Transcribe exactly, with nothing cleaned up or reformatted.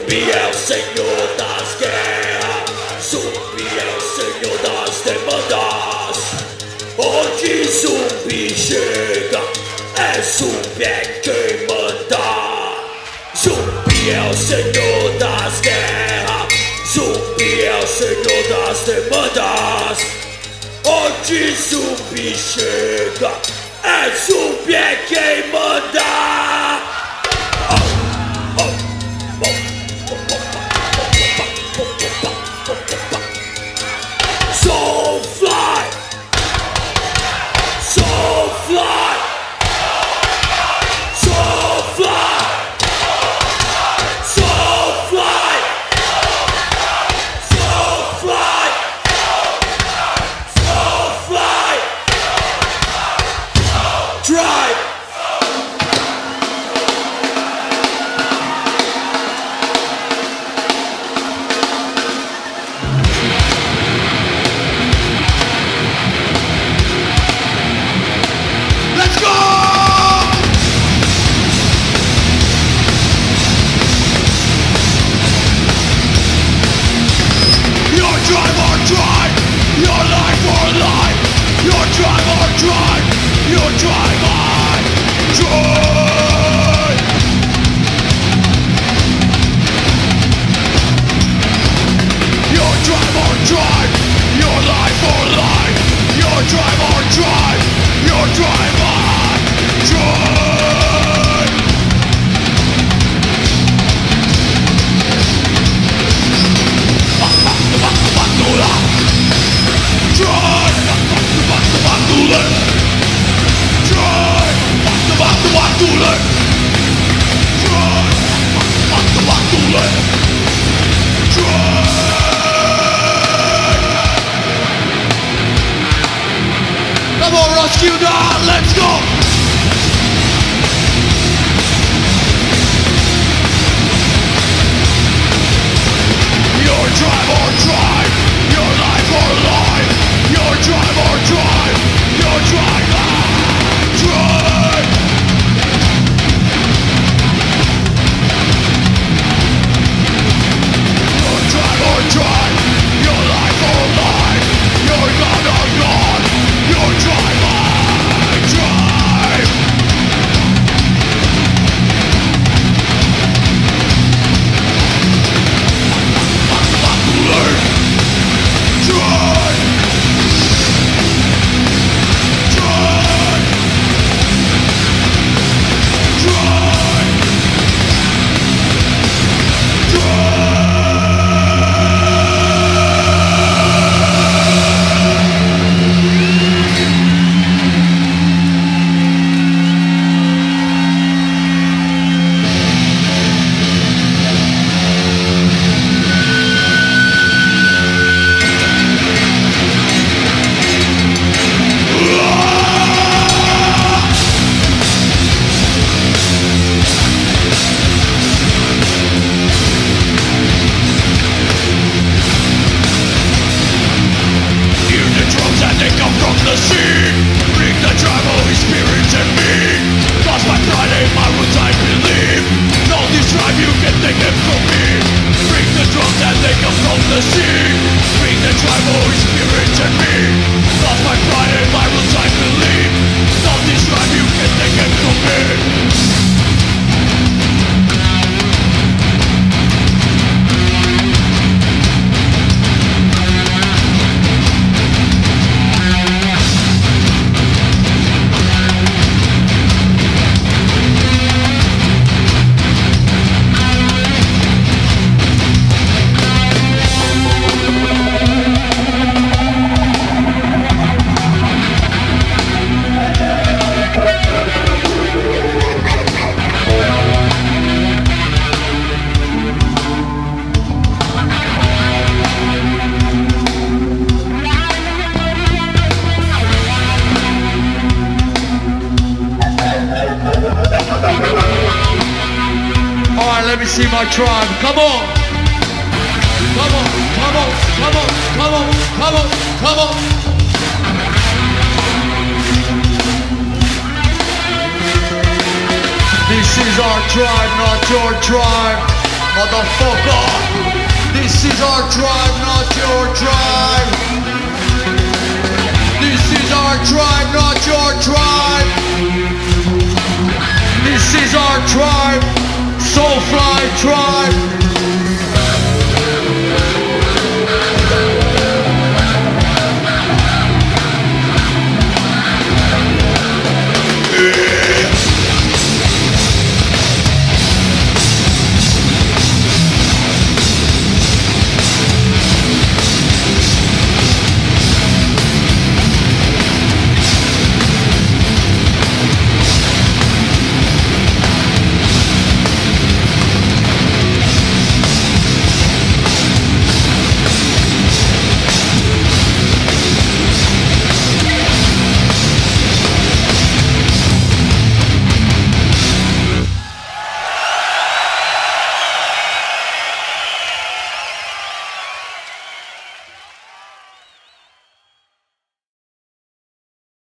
Zumbi é o senhor das guerras, zumbi é o senhor das demandas. Onde zumbi chega, é zumbi é quem manda. Zumbi é o senhor das guerras, zumbi é o senhor das demandas. Onde zumbi chega, é zumbi é quem manda. Soulfly, Soulfly, Soulfly, Soulfly, Soulfly, Soulfly, Drive. Come on, rescue now, let's go! Your drive or drive, your life or life, your drive or drive, your drive or drive. Your drive or drive, your life or life, your God or God, your drive or drive. Learn. Drive. Drive. Drive. Let me see my tribe. Come on. Come on, come on, come on, come on, come on, come on. This is our tribe, not your tribe. motherfucker. This is our tribe, not your tribe. This is our tribe, not your tribe. This is our tribe, Soulfly tribe.